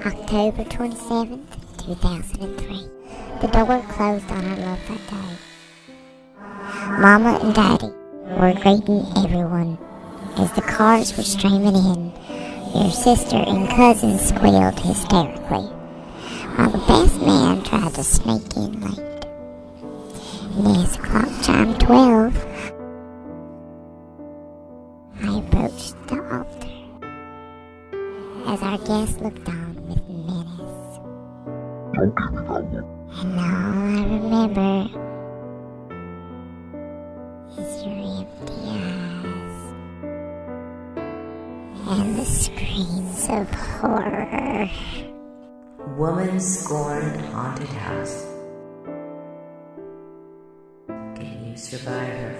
October 27th, 2003. The door closed on our love that day. Mama and Daddy were greeting everyone. As the cars were streaming in, your sister and cousin squealed hysterically, while the best man tried to sneak in late. And as the clock chimed 12, I approached the altar, as our guest looked on with menace. And all I remember is your empty eyes and the screams of horror. Woman scorned haunted house. Can you survive her?